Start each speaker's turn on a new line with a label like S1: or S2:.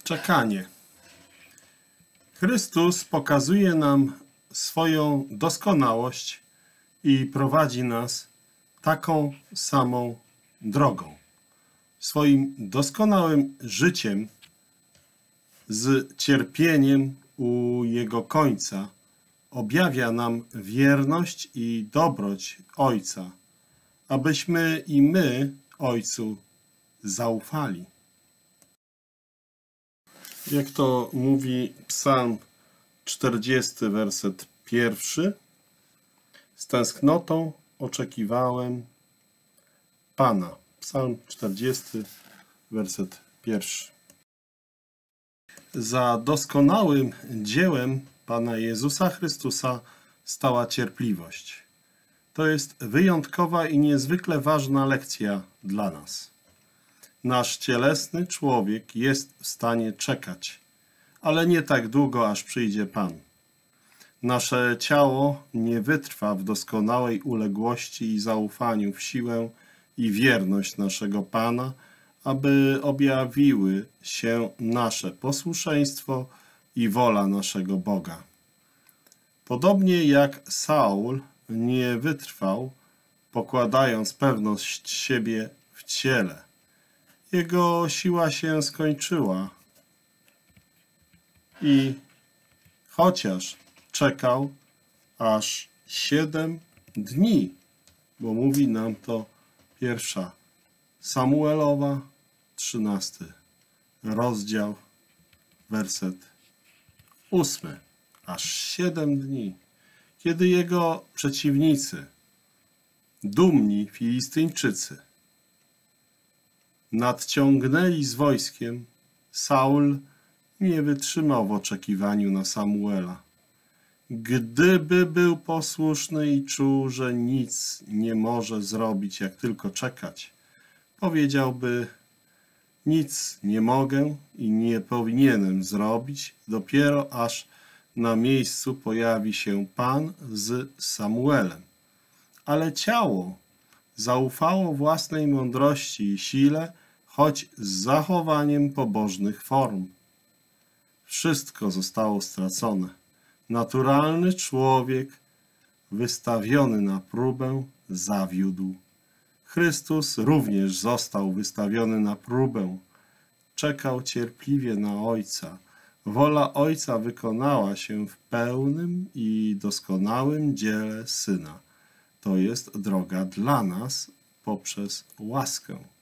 S1: Czekanie. Chrystus pokazuje nam swoją doskonałość i prowadzi nas taką samą drogą. Swoim doskonałym życiem z cierpieniem u Jego końca objawia nam wierność i dobroć Ojca, abyśmy i my Ojcu zaufali. Jak to mówi Psalm 40, werset 1. Z tęsknotą oczekiwałem Pana. Psalm 40, werset 1. Za doskonałym dziełem Pana Jezusa Chrystusa stała cierpliwość. To jest wyjątkowa i niezwykle ważna lekcja dla nas. Nasz cielesny człowiek jest w stanie czekać, ale nie tak długo, aż przyjdzie Pan. Nasze ciało nie wytrwa w doskonałej uległości i zaufaniu w siłę i wierność naszego Pana, aby objawiły się nasze posłuszeństwo i wola naszego Boga. Podobnie jak Saul nie wytrwał, pokładając pewność siebie w ciele. Jego siła się skończyła i chociaż czekał aż 7 dni, bo mówi nam to 1 Samuelowa, 13 rozdział, werset 8. Aż 7 dni, kiedy jego przeciwnicy, dumni Filistyńczycy, nadciągnęli z wojskiem, Saul nie wytrzymał w oczekiwaniu na Samuela. Gdyby był posłuszny i czuł, że nic nie może zrobić, jak tylko czekać, powiedziałby: nic nie mogę i nie powinienem zrobić, dopiero aż na miejscu pojawi się Pan z Samuelem. Ale ciało zaufało własnej mądrości i sile, choć z zachowaniem pobożnych form. Wszystko zostało stracone. Naturalny człowiek, wystawiony na próbę, zawiódł. Chrystus również został wystawiony na próbę. Czekał cierpliwie na Ojca. Wola Ojca wykonała się w pełnym i doskonałym dziele Syna. To jest droga dla nas poprzez łaskę.